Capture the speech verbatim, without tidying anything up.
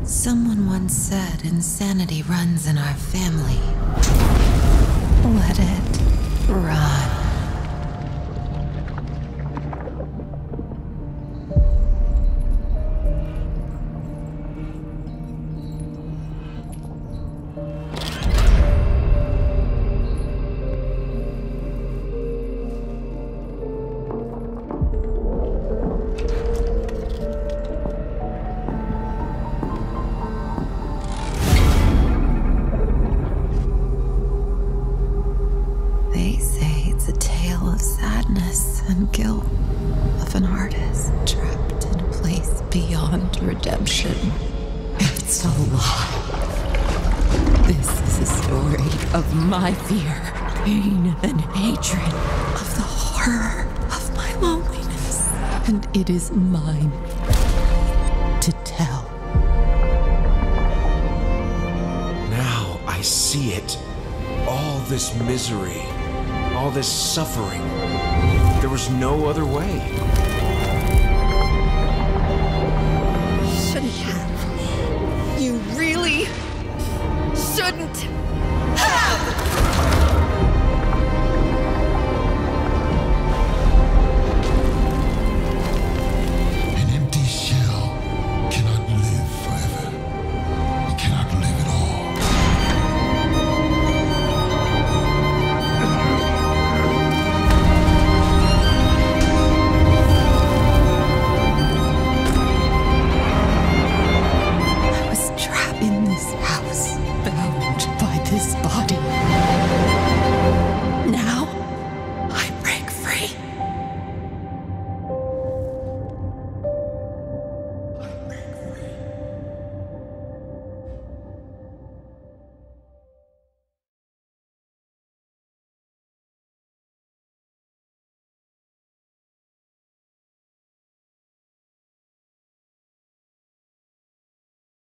Someone once said insanity runs in our family. Let it run. They say it's a tale of sadness and guilt of an artist trapped in a place beyond redemption. It's a lie. This is a story of my fear, pain, and hatred, of the horror of my loneliness. And it is mine to tell. Now I see it. All this misery, all this suffering. There was no other way.